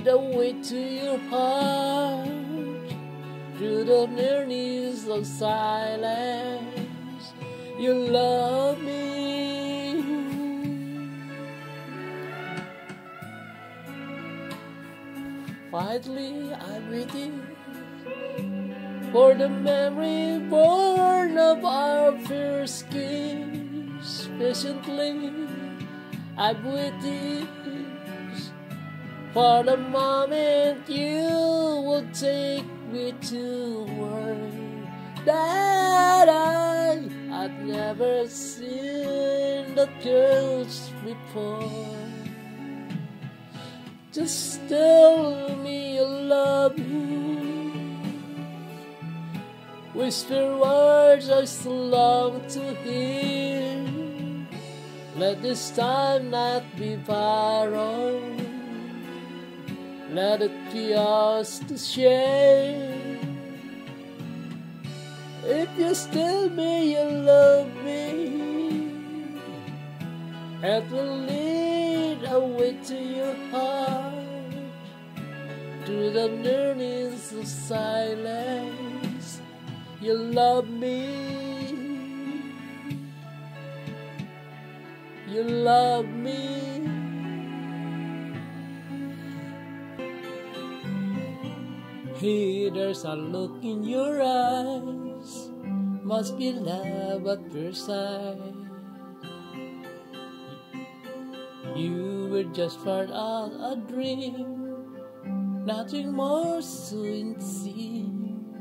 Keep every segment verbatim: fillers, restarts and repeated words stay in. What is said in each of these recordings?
a way to your heart through the nearness of silence. You love me. Quietly I'm waiting for the memory born of our first kiss. Patiently I'm waiting for the moment you will take me to world that I I've never seen the girls before. Just tell me you love me. Whisper words I still long to hear. Let this time not be far off. Let it be ours to share. If you still me, you love me, it will lead a way to your heart through the nearness of silence. You love me, you love me. Hey, there's a look in your eyes, must be love at first sight. You were just part of a dream, nothing more sincere.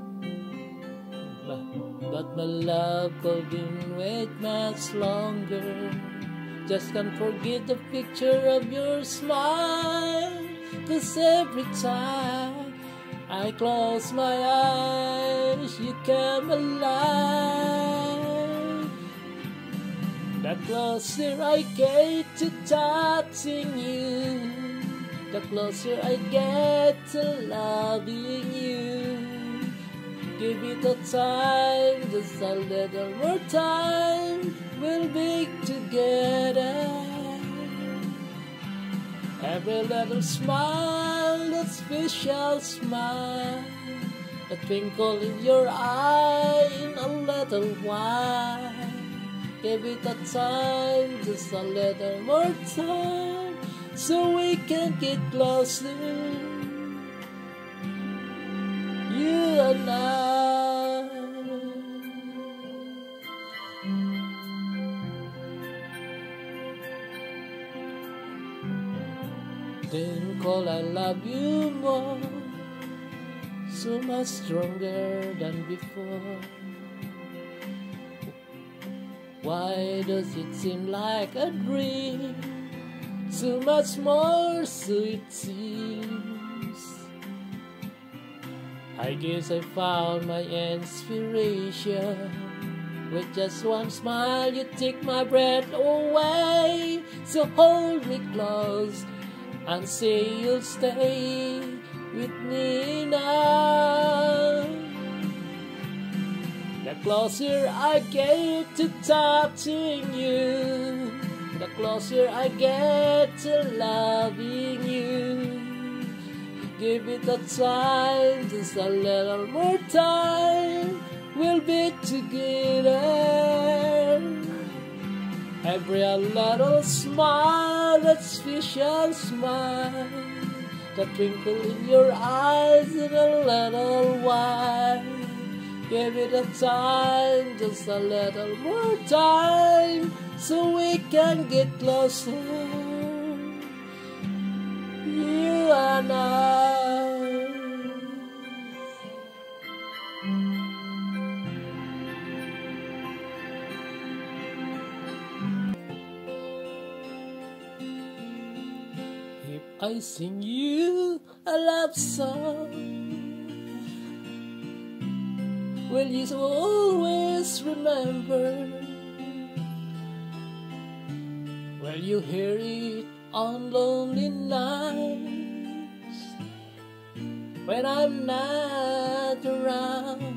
But, but my love couldn't wait much longer. Just can't forget the picture of your smile, 'cause every time I close my eyes, you come alive. The closer I get to touching you, the closer I get to loving you. Give it a time, just a little more time, we'll be together. Every little smile, that special smile, the twinkle in your eye in a little while. Give it a time, just a little more time, so we can get closer, you and I. Then call I love you more, so much stronger than before. Why does it seem like a dream? So much more so it seems. I guess I found my inspiration. With just one smile you take my breath away. So hold me close and say you'll stay with me now. The closer I get to touching you, the closer I get to loving you. Give it a time, just a little more time, we'll be together. Every little smile, that special smile, the twinkle in your eyes in a little while. Give it a time, just a little more time, so we can get closer, you and I. If I sing you a love song, will you always remember? Will you hear it on lonely nights when I'm not around?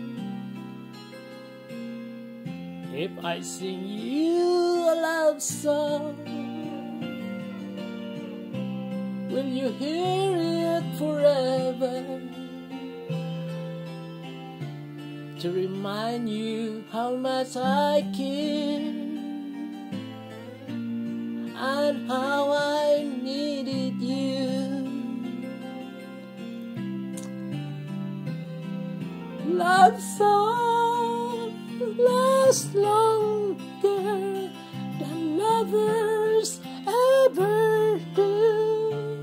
If I sing you a love song, Will you hear it forever? To remind you how much I care and how I needed you. Love song lasts longer than lovers ever do.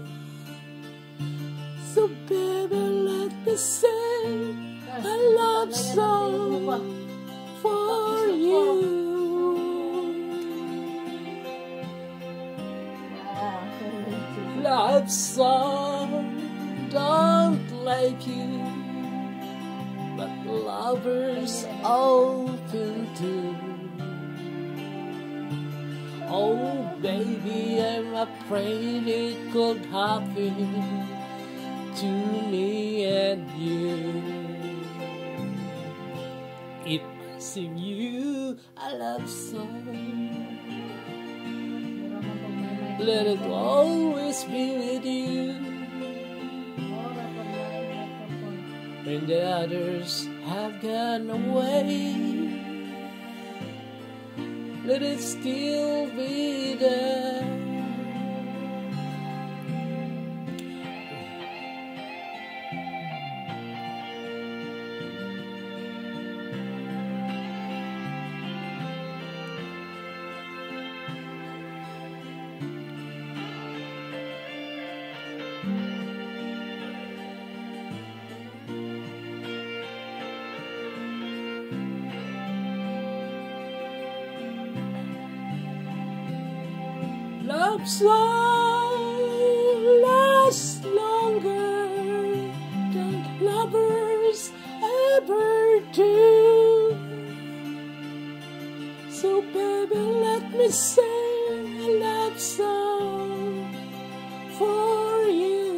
So baby, let me sing a love song for you. Love song, don't like you, but lovers open to. Oh baby, I'm afraid it could happen to me and you. If I sing you a love song, let it always be with you. When the others have gone away, let it still be there. Love song lasts longer than lovers ever do. So baby, let me sing a love song for you.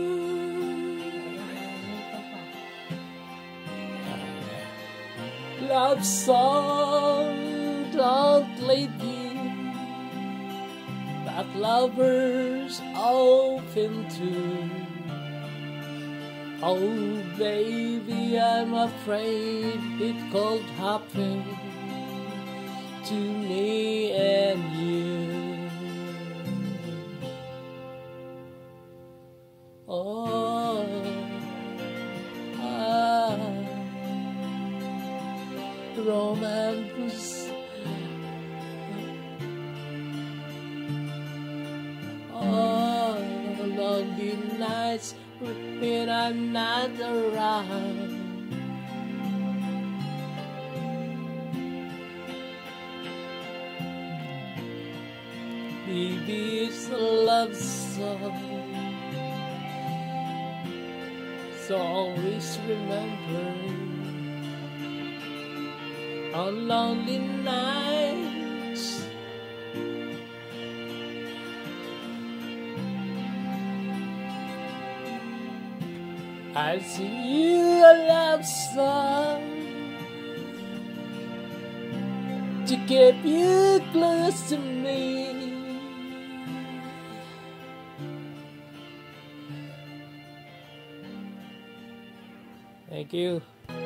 Love song, don't leave you, but lovers open to. Oh baby, I'm afraid it could happen to me and you. Oh, ah, romance. Oh, lonely nights when I'm not around. Baby, it's a love song, so always remember on lonely nights. I'll sing you a love song to keep you close to me. Thank you.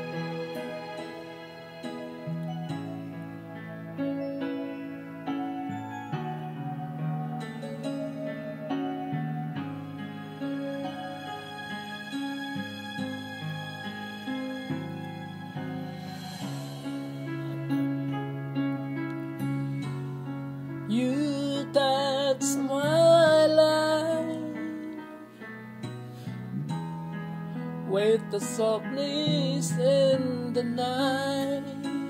You touch my life with the softness in the night.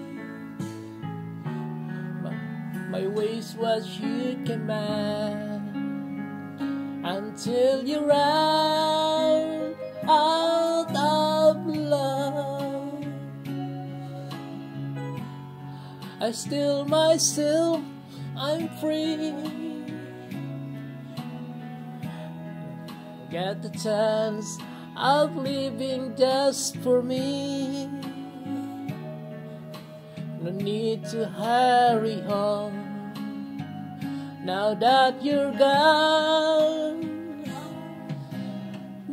My, my ways was your command until you ran out of love. I still myself, I'm free. Get the chance of living just for me. No need to hurry home now that you're gone.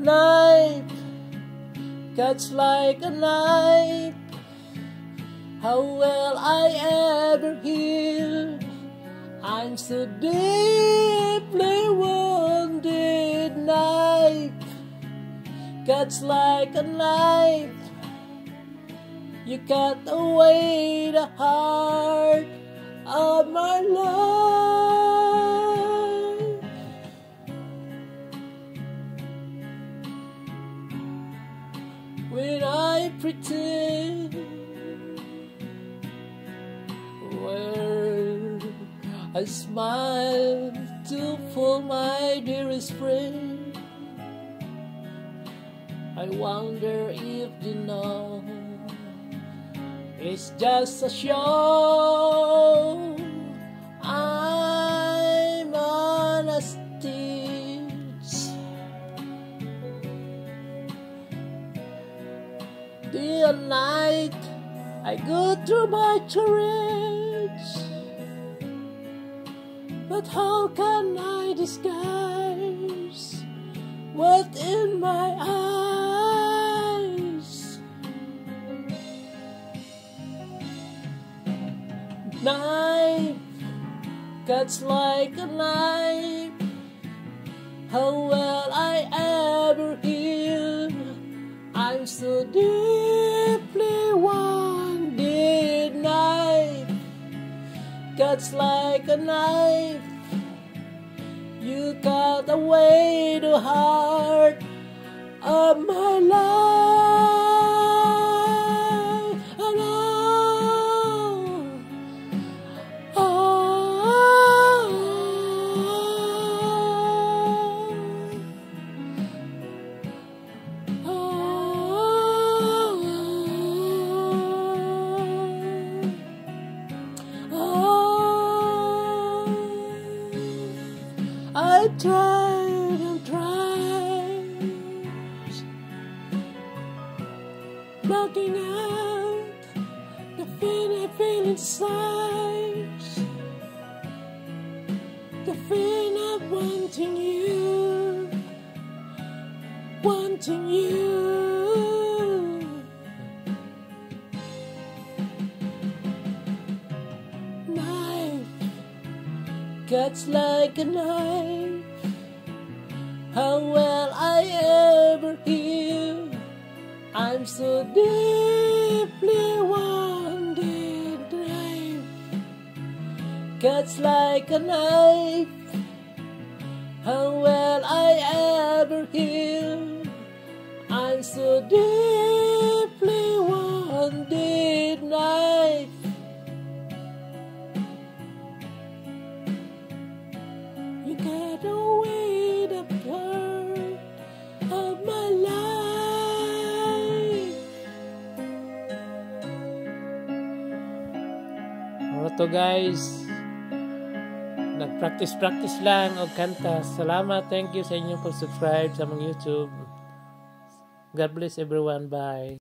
knife, cuts like a knife. How will I ever heal? I'm so deeply wounded. Knife, cuts like a knife. You cut away the heart of my life. When I pretend, where I smile to fool my dearest friend, I wonder if you know it's just a show. I'm on a stage. Day and night I go through my charades, but how can I disguise what's in my eyes? Knife, cuts like a knife. How will I ever heal? I'm so deeply wounded. Knife, cuts like a knife. You cut away the heart of my life. And oh, oh, oh, oh. I tried and tried, blocking out the pain I feel inside, the pain of wanting you, wanting you. Knife, cuts like a knife. How will I ever heal? I'm so deeply wounded. Knife, cuts like a knife. How will I ever heal? I'm so deeply wounded. Knife, you cut away the part of my life. Ito guys, nag-practice-practice lang og kanta. Salamat, thank you sa inyong pag-subscribe sa mga YouTube. God bless everyone, bye.